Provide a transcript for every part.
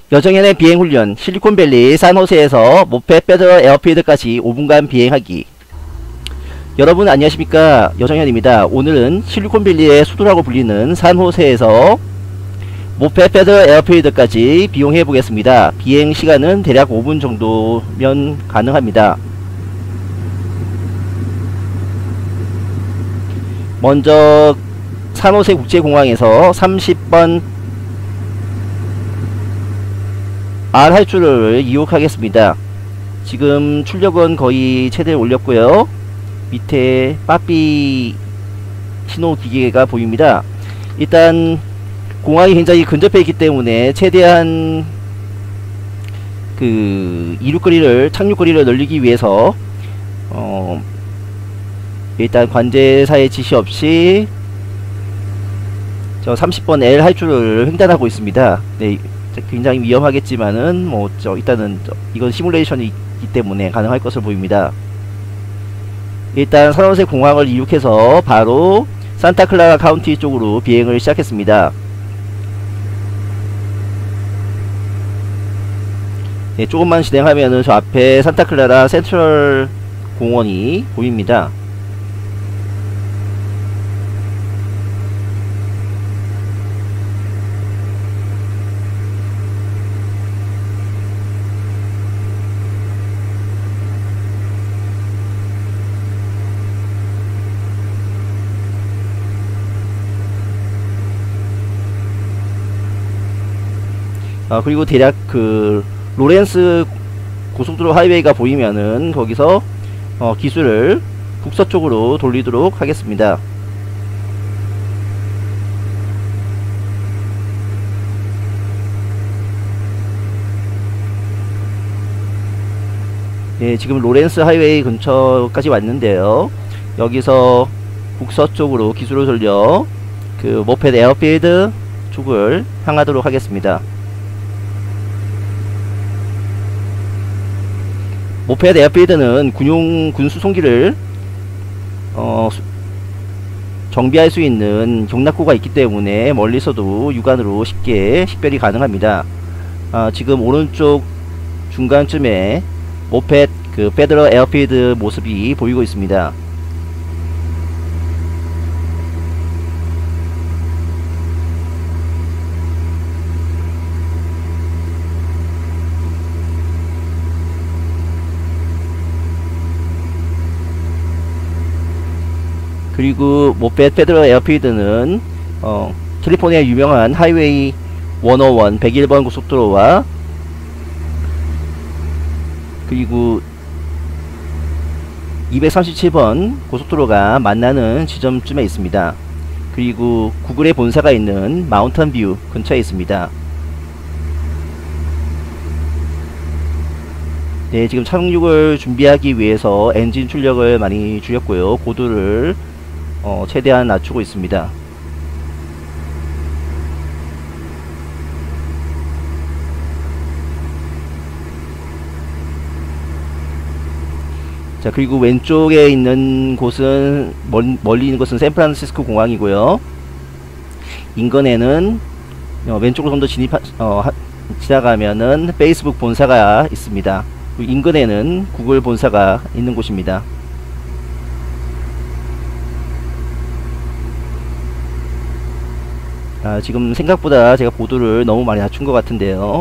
여정현의 비행훈련. 실리콘밸리 산호세에서 모페 페더럴 에어필드까지 5분간 비행하기. 여러분 안녕하십니까, 여정현입니다. 오늘은 실리콘밸리의 수도라고 불리는 산호세에서 모페 페더럴 에어필드까지 비용해 보겠습니다. 비행 시간은 대략 5분 정도면 가능합니다. 먼저 산호세 국제공항에서 30번 R 할주를 이용하겠습니다. 지금 출력은 거의 최대에 올렸고요. 밑에 빠삐 신호 기계가 보입니다. 일단 공항이 굉장히 근접해 있기 때문에 최대한 그 이륙거리를, 착륙거리를 늘리기 위해서 일단 관제사의 지시 없이 저 30번 L 할주를 횡단하고 있습니다. 네, 굉장히 위험하겠지만은 일단은 이건 시뮬레이션이 있기 때문에 가능할 것으로 보입니다. 일단 산호세 공항을 이륙해서 바로 산타클라라 카운티 쪽으로 비행을 시작했습니다. 네, 조금만 진행하면은 저 앞에 산타클라라 센트럴 공원이 보입니다. 그리고 대략 그 로렌스 고속도로 하이웨이가 보이면은 거기서 기술을 북서쪽으로 돌리도록 하겠습니다. 네, 지금 로렌스 하이웨이 근처까지 왔는데요. 여기서 북서쪽으로 기술을 돌려 그 모펫 에어필드 쪽을 향하도록 하겠습니다. 모펫 에어필드는 군용 수송기를 정비할 수 있는 경납고가 있기 때문에 멀리서도 육안으로 쉽게 식별이 가능합니다. 지금 오른쪽 중간쯤에 모펫 그 페더럴 에어필드 모습이 보이고 있습니다. 그리고 모펫 페더럴 에어필드는 캘리포니아 유명한 하이웨이 101 101번 고속도로와 그리고 237번 고속도로가 만나는 지점쯤에 있습니다. 그리고 구글의 본사가 있는 마운턴뷰 근처에 있습니다. 네, 지금 착륙을 준비하기 위해서 엔진 출력을 많이 줄였고요. 고도를 최대한 낮추고 있습니다. 자, 그리고 왼쪽에 있는 곳은 멀리 있는 곳은 샌프란시스코 공항이고요. 인근에는 왼쪽으로 좀 더 지나가면은 페이스북 본사가 있습니다. 인근에는 구글 본사가 있는 곳입니다. 지금 생각보다 제가 고도를 너무 많이 낮춘 것 같은데요.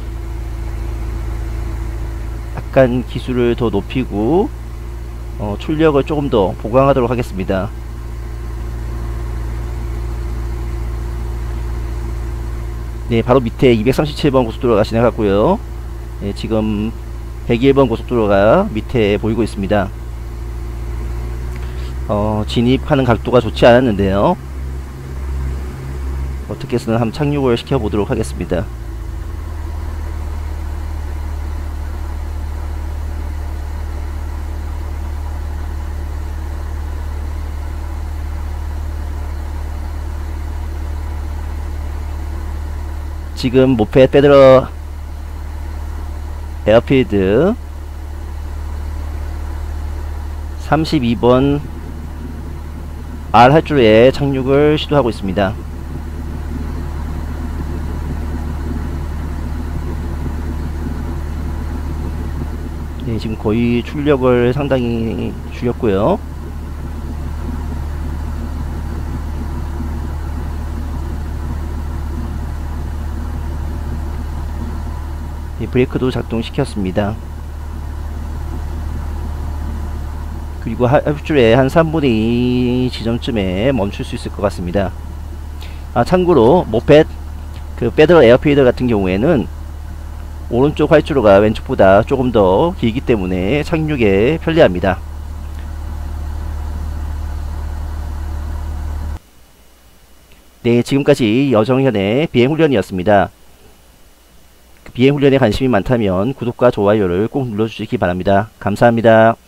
약간 기술을 더 높이고 출력을 조금 더 보강하도록 하겠습니다. 네, 바로 밑에 237번 고속도로가 지나갔고요. 네, 지금 101번 고속도로가 밑에 보이고 있습니다. 진입하는 각도가 좋지 않았는데요. 어떻게 해서는 한번 착륙을 시켜보도록 하겠습니다. 지금 모펫 페더럴 에어필드 32번 R 할주로에 착륙을 시도하고 있습니다. 네, 지금 거의 출력을 상당히 줄였고요. 네, 브레이크도 작동시켰습니다. 그리고 활주로의 한 3분의 2 지점쯤에 멈출 수 있을 것 같습니다. 참고로 모펫 그 페더럴 에어피더 같은 경우에는 오른쪽 활주로가 왼쪽보다 조금 더 길기 때문에 착륙에 편리합니다. 네, 지금까지 여정현의 비행훈련이었습니다. 비행훈련에 관심이 많다면 구독과 좋아요를 꼭 눌러주시기 바랍니다. 감사합니다.